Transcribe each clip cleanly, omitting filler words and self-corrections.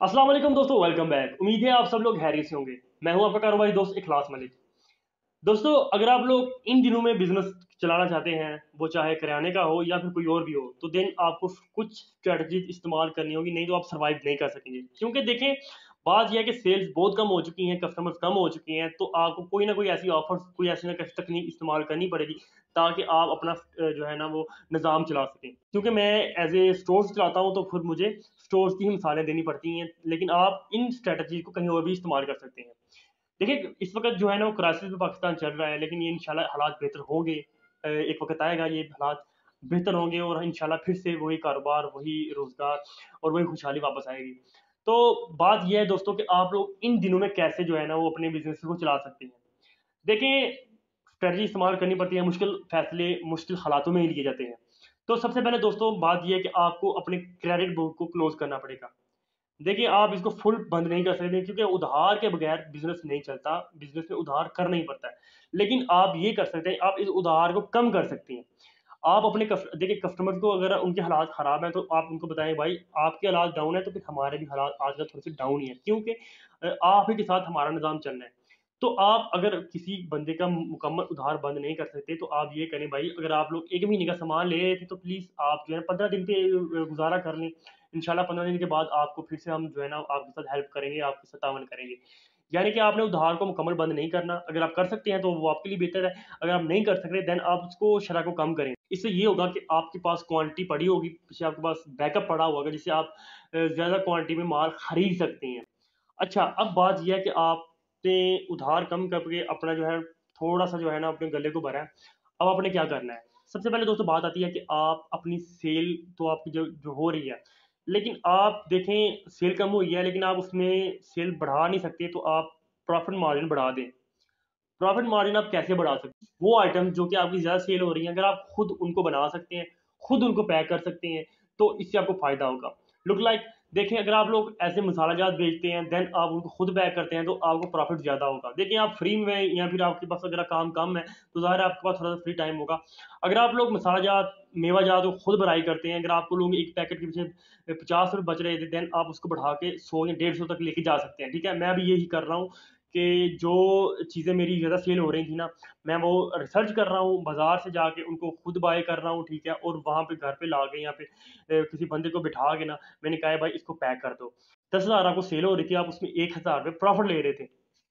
अस्सलाम वालेकुम दोस्तों, वेलकम बैक। उम्मीद है आप सब लोग हैरियत से होंगे। मैं हूं आपका कारोबारी दोस्त इखलास मलिक। दोस्तों, अगर आप लोग इन दिनों में बिजनेस चलाना चाहते हैं, वो चाहे किराने का हो या फिर कोई और भी हो, तो देन आपको कुछ स्ट्रेटजी इस्तेमाल करनी होगी, नहीं तो आप सर्वाइव नहीं कर सकेंगे। क्योंकि देखें, बात यह है कि सेल्स बहुत कम हो चुकी हैं, कस्टमर्स कम हो चुके हैं, तो आपको कोई ना कोई ऐसी ऑफर, कोई ऐसी ना कैसी तकनीक इस्तेमाल करनी पड़ेगी ताकि आप अपना जो है ना वो निज़ाम चला सकें। क्योंकि मैं एज ए स्टोर्स चलाता हूँ, तो फिर मुझे स्टोर्स की ही मिसालें देनी पड़ती हैं, लेकिन आप इन स्ट्रेटजी को कहीं और भी इस्तेमाल कर सकते हैं। देखिए, इस वक़्त जो है ना वो क्राइसिस में पाकिस्तान चल रहा है, लेकिन ये इंशाल्लाह हालात बेहतर होंगे। एक वक़्त आएगा, ये हालात बेहतर होंगे और इंशाल्लाह फिर से वही कारोबार, वही रोज़गार और वही खुशहाली वापस आएगी। तो बात ये है दोस्तों कि आप लोग इन दिनों में कैसे जो है ना वो अपने बिज़नेस को चला सकते हैं। देखिए, स्ट्रैटेजी इस्तेमाल करनी पड़ती है, मुश्किल फ़ैसले मुश्किल हालातों में ही लिए जाते हैं। तो सबसे पहले दोस्तों बात ये है कि आपको अपने क्रेडिट बुक को क्लोज़ करना पड़ेगा। देखिए, आप इसको फुल बंद नहीं कर सकते क्योंकि उधार के बगैर बिज़नेस नहीं चलता, बिज़नेस में उधार करना ही पड़ता है। लेकिन आप ये कर सकते हैं, आप इस उधार को कम कर सकते हैं। आप अपने देखिए, कस्टमर को अगर उनके हालात ख़राब हैं, तो आप उनको बताएँ, भाई आपके हालात डाउन है, तो फिर हमारे भी हालात आजकल थोड़े-से डाउन ही हैं, क्योंकि आप ही के साथ हमारा निज़ाम चलना है। तो आप अगर किसी बंदे का मुकम्मल उधार बंद नहीं कर सकते, तो आप ये करें, भाई अगर आप लोग 1 महीने का सामान ले रहे थे, तो प्लीज़ आप जो है 15 दिन पे गुज़ारा कर लें। इंशाल्लाह 15 दिन के बाद आपको फिर से हम जो है ना आपके साथ हेल्प करेंगे, आपके साथ तावन करेंगे। यानी कि आपने उधार को मुकम्मल बंद नहीं करना। अगर आप कर सकते हैं तो वो आपके लिए बेहतर है। अगर आप नहीं कर सकते, देन आप उसको शरह को कम करें। इससे ये होगा कि आपके पास क्वांटिटी पड़ी होगी, पीछे आपके पास बैकअप पड़ा हुआ होगा, जिससे आप ज़्यादा क्वांटिटी में माल खरीद सकते हैं। अच्छा, अब बात ये है कि आपने उधार कम करके अपना जो है थोड़ा-सा जो है ना अपने गले को भरा है। अब आपने क्या करना है? सबसे पहले दोस्तों बात आती है कि आप अपनी सेल तो आपकी जो जो हो रही है, लेकिन आप देखें सेल कम हुई है, लेकिन आप उसमें सेल बढ़ा नहीं सकते, तो आप प्रॉफ़िट मार्जिन बढ़ा दें। प्रॉफ़िट मार्जिन आप कैसे बढ़ा सकते हैं? वो आइटम जो कि आपकी ज़्यादा सेल हो रही हैं, अगर आप खुद उनको बना सकते हैं, खुद उनको पैक कर सकते हैं, तो इससे आपको फ़ायदा होगा। लुक लाइक देखिए, अगर आप लोग ऐसे मसाला जात बेचते हैं, देन आप उनको खुद पैक करते हैं, तो आपको प्रॉफ़िट ज़्यादा होगा। देखिए, आप फ्री में या फिर आपके पास अगर काम कम है, तो ज़ाहिर है आपके पास थोड़ा-सा फ्री टाइम होगा। अगर आप लोग मसाला जात, मेवा जात को खुद भराई करते हैं, अगर आपको लोग एक पैकेट के पीछे ₹50 बच रहे थे, देन आप उसको बढ़ा के 100 या 150 तक लेके जा सकते हैं, ठीक है? मैं भी यही कर रहा हूँ कि जो चीज़ें मेरी ज़्यादा सेल हो रही थी ना, मैं वो रिसर्च कर रहा हूँ, बाज़ार से जाके उनको खुद बाय कर रहा हूँ, ठीक है? और वहाँ पे घर पे ला के या फिर किसी बंदे को बिठा के ना, मैंने कहा है भाई इसको पैक कर दो। 10,000 आपको सेल हो रही थी, आप उसमें ₹1,000 प्रॉफ़िट ले रहे थे।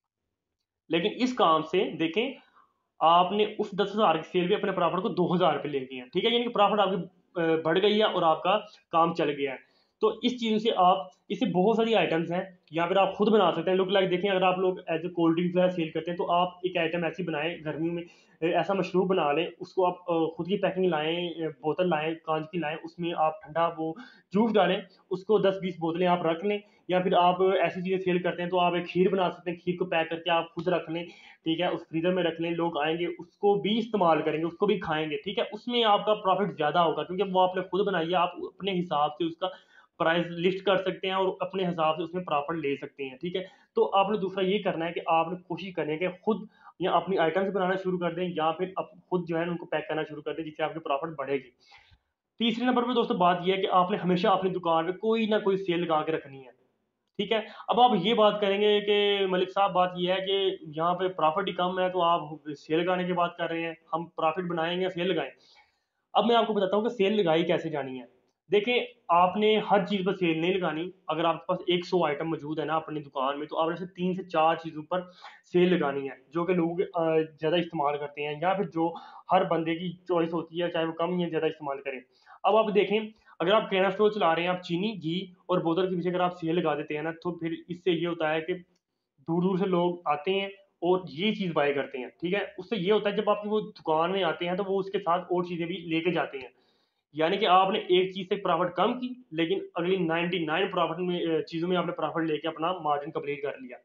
लेकिन इस काम से देखें, आपने उस 10,000 की सेल भी अपने प्रॉफ़िट को ₹2,000 ले गए हैं, ठीक है? यानी कि प्रॉफ़िट आपकी बढ़ गई है और आपका काम चल गया है। तो इस चीज़ से आप इससे बहुत सारी आइटम्स हैं, या फिर आप खुद बना सकते हैं। लुक लाइक देखें, अगर आप लोग एज़ अ कोल्ड ड्रिंक्स वगैरह सेल करते हैं, तो आप एक आइटम ऐसी बनाएँ गर्मियों में, ऐसा मशरूब बना लें, उसको आप खुद की पैकिंग लाएँ, बोतल लाएँ, काँच की लाएँ, उसमें आप ठंडा वो जूस डालें, उसको 10-20 बोतलें आप रख लें, या फिर आप ऐसी चीज़ें सेल करते हैं, तो आप एक खीर बना सकते हैं, खीर को पैक करके आप खुद रख लें, ठीक है? उस फ्रीज़र में रख लें, लोग आएँगे, उसको भी इस्तेमाल करेंगे, उसको भी खाएँगे, ठीक है? उसमें आपका प्रॉफ़िट ज़्यादा होगा, क्योंकि वो आपने खुद बनाई है, आप अपने हिसाब से उसका प्राइस लिस्ट कर सकते हैं और अपने हिसाब से उसमें प्रॉफ़िट ले सकते हैं, ठीक है? तो आपने दूसरा ये करना है कि आपने कोशिश करनी है कि खुद या अपनी आइटम्स बनाना शुरू कर दें, या फिर आप खुद जो है ना उनको पैक करना शुरू कर दें, जिससे आपकी प्रॉफ़िट बढ़ेगी। तीसरे नंबर पे दोस्तों बात ये है कि आपने हमेशा अपनी दुकान पे कोई ना कोई सेल लगा के रखनी है। ठीक है? अब आप ये बात करेंगे कि मलिक साहब, बात ये है कि यहाँ पे प्रॉफ़िट ही कम है, तो आप सेल लगाने की बात कर रहे हैं। हम प्रॉफ़िट बनाएँगे या सेल लगाएँ? अब मैं आपको बताता हूँ कि सेल लगाई कैसे जानी है। देखिए, आपने हर चीज़ पर सेल नहीं लगानी। अगर आपके पास 100 आइटम मौजूद है ना अपनी दुकान में, तो आपने सिर्फ़ 3 से 4 चीज़ों पर सेल लगानी है, जो कि लोग ज़्यादा इस्तेमाल करते हैं, या फिर जो हर बंदे की चॉइस होती है, चाहे वो कम या ज़्यादा इस्तेमाल करें। अब आप देखें, अगर आप किराना स्टोर चला रहे हैं, आप चीनी, घी और बोतल के पीछे अगर आप सेल लगा देते हैं ना, तो फिर इससे ये होता है कि दूर-दूर से लोग आते हैं और ये चीज़ बाय करते हैं, ठीक है? उससे ये होता है, जब आपकी वो दुकान में आते हैं, तो वो उसके साथ और चीज़ें भी लेके जाते हैं। यानी कि आपने एक चीज़ से प्रॉफ़िट कम की, लेकिन अगली 99 प्रॉफ़िट में चीज़ों में आपने प्रॉफ़िट लेके अपना मार्जिन कंप्लीट कर लिया।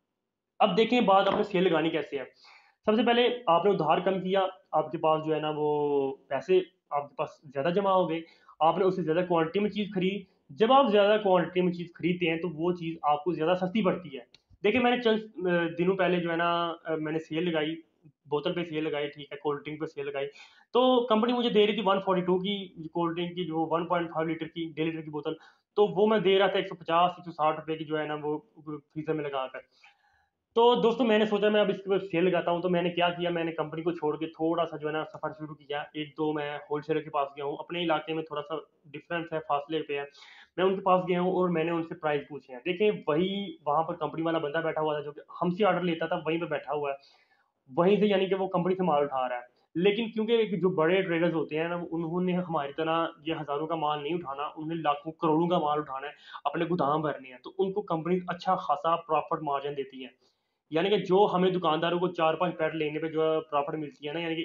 अब देखें, बात आपने सेल लगानी कैसे है। सबसे पहले आपने उधार कम किया, आपके पास जो है ना वो पैसे आपके पास ज़्यादा जमा हो गए, आपने उससे ज़्यादा क्वांटिटी में चीज़ खरीदी। जब आप ज़्यादा क्वांटिटी में चीज़ खरीदते हैं, तो वो चीज़ आपको ज़्यादा सस्ती पड़ती है। देखिए, मैंने चंद दिनों पहले जो है ना मैंने सेल लगाई, बोतल पे सेल लगाई, ठीक है, कोल्ड ड्रिंक पे सेल लगाई। तो कंपनी मुझे दे रही थी 142 की कोल्ड ड्रिंक की, जो 1.5 लीटर की, 1.5 लीटर की बोतल। तो वो मैं दे रहा था 150 160 रुपए की जो है ना वो फ्रीजर में लगा कर। तो दोस्तों मैंने सोचा मैं अब इसके ऊपर सेल लगाता हूँ, तो मैंने क्या किया, मैंने कंपनी को छोड़ के थोड़ा सा जो है ना सफर शुरू किया। एक दो मैं होलसेलर के पास गया हूँ, अपने इलाके में थोड़ा सा डिफरेंस है, फासले पे है, मैं उनके पास गया हूँ और मैंने उनसे प्राइस पूछे हैं। देखिए वही वहां पर कंपनी वाला बंदा बैठा हुआ था जो कि हमसे ऑर्डर लेता था, वहीं पे बैठा हुआ है, वहीं से यानी कि वो कंपनी से माल उठा रहा है। लेकिन क्योंकि एक जो बड़े ट्रेडर्स होते हैं ना, उन्होंने हमारी तरह ये हजारों का माल नहीं उठाना, उन्हें लाखों करोड़ों का माल उठाना है, अपने गोदाम भरने हैं, तो उनको कंपनी अच्छा खासा प्रॉफिट मार्जिन देती है। यानी कि जो हमें दुकानदारों को 4-5 पैट लेने पे जो प्रॉफिट मिलती है ना, यानी कि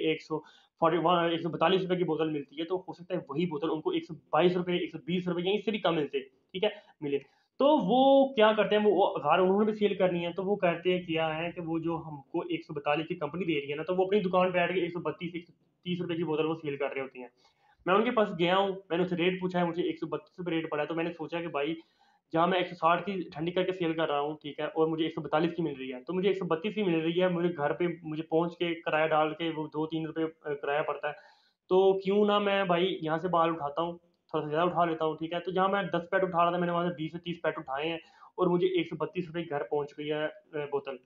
141 142 रुपए की बोतल मिलती है, तो हो सकता है वही बोतल उनको 122 रुपए 120 रुपए या इससे भी कम मिलते, ठीक है, मिले। तो वो क्या करते हैं, वो अगर उन्होंने भी सेल करनी है तो वो कहते हैं क्या है कि वो जो हमको 142 की कंपनी दे रही है ना, तो वो अपनी दुकान पे बैठ के 132 130 रुपए की बोतल वो सेल कर रहे होती हैं। मैं उनके पास गया हूँ, मैंने उससे रेट पूछा है, मुझे 132 रुपये रेट पड़ा है, तो मैंने सोचा कि भाई जहाँ मैं 160 की ठंडी करके सेल कर रहा हूँ, ठीक है, और मुझे 142 की मिल रही है, तो मुझे 132 की मिल रही है, मुझे घर पे मुझे पहुँच के किराया डाल के वो 2-3 रुपये किराया पड़ता है, तो क्यों ना मैं भाई यहाँ से माल उठाता हूँ, थोड़ा सा ज़्यादा उठा लेता हूँ, ठीक है। तो जहाँ मैं 10 पैट उठा रहा था, मैंने वहाँ से 20 से 30 पैट उठाए हैं और मुझे 132 रुपये घर पहुँच गई है बोतल।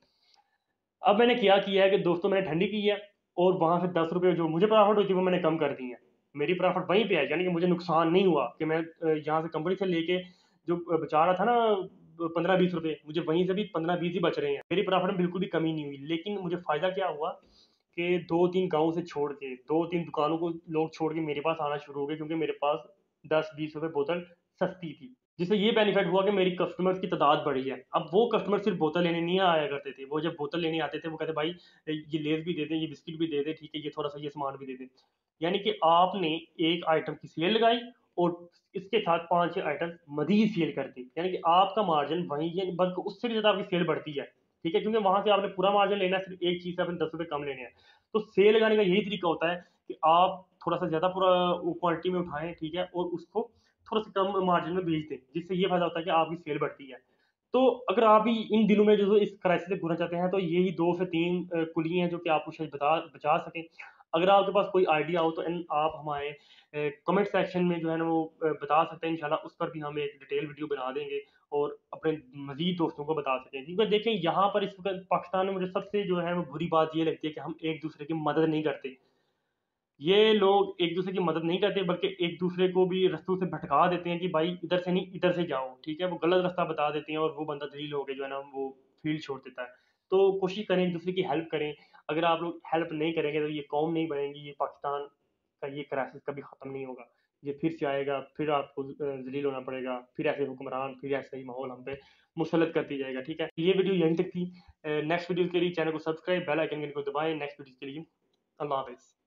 अब मैंने क्या किया है कि दोस्तों मैंने ठंडी की है और वहाँ से 10 रुपये जो मुझे प्रॉफिट हुई थी वो मैंने कम कर दी है। मेरी प्रॉफिट वहीं पे है, यानी कि मुझे नुकसान नहीं हुआ कि मैं यहाँ से कंपनी से लेके जो बचा रहा था ना 15-20 रुपये, मुझे वहीं से भी 15-20 ही बच रहे हैं, मेरी प्रॉफिट में बिल्कुल भी कमी नहीं हुई। लेकिन मुझे फायदा क्या हुआ कि 2-3 गाँव से छोड़ के 2-3 दुकानों को लोग छोड़ के मेरे पास आना शुरू हो गए, क्योंकि मेरे पास 10-20 रुपये बोतल सस्ती थी, जिससे ये बेनिफिट हुआ कि मेरी कस्टमर्स की तादाद बढ़ी है। अब वो कस्टमर सिर्फ बोतल लेने नहीं आया करते थे, वो जब बोतल लेने आते थे वो कहते भाई ये लेस भी दे दें, ये बिस्किट भी दे दें, ठीक है, ये थोड़ा सा ये सामान भी दे दें। यानी कि आपने एक आइटम की सेल लगाई और इसके साथ 5-6 आइटम मजीद सेल कर दी, यानी कि आपका मार्जिन वही है, बल्कि उससे भी ज़्यादा आपकी सेल बढ़ती है, ठीक है, क्योंकि वहां से आपने पूरा मार्जिन लेना है, सिर्फ एक चीज़ से अपने 10 रुपये कम लेने हैं। तो सेल लगाने का यही तरीका होता है कि आप थोड़ा सा ज़्यादा पूरा क्वांटिटी में उठाएं, ठीक है, और उसको थोड़ा सा कम मार्जिन में बेच दें, जिससे ये फायदा होता है कि आपकी सेल बढ़ती है। तो अगर आप भी इन दिनों में जो इस क्राइसिस से गुजरना चाहते हैं, तो यही 2 से 3 कुली हैं जो कि आपको शायद बचा सकें। अगर आपके पास कोई आइडिया हो तो आप हमारे कमेंट सेक्शन में जो है ना वो बता सकते हैं, इंशाल्लाह उस पर भी हम एक डिटेल वीडियो बना देंगे और अपने मजीद दोस्तों को बता सकें। क्योंकि देखें यहाँ पर इस वक्त पाकिस्तान में मुझे सबसे जो है वो बुरी बात ये लगती है कि हम एक दूसरे की मदद नहीं करते। ये लोग एक दूसरे की मदद नहीं करते, बल्कि एक दूसरे को भी रास्तों से भटका देते हैं कि भाई इधर से नहीं इधर से जाओ, ठीक है, वो गलत रास्ता बता देते हैं और वो बंदा दलील होकर जो है ना वो फील्ड छोड़ देता है। तो कोशिश करें एक दूसरे की हेल्प करें। अगर आप लोग हेल्प नहीं करेंगे तो ये कौम नहीं बनेगी, ये पाकिस्तान का ये क्राइसिस कभी ख़त्म नहीं होगा। ये फिर से आएगा, फिर आपको जलील होना पड़ेगा, फिर ऐसे हुक्मरान, फिर ऐसा ही माहौल हम पे मुसलत करती जाएगा, ठीक है। ये वीडियो यहीं तक थी। नेक्स्ट वीडियो के लिए चैनल को सब्सक्राइब, बेल आइकन को दबाएं नेक्स्ट वीडियो के लिए। अल्लाह हाफ़िज़।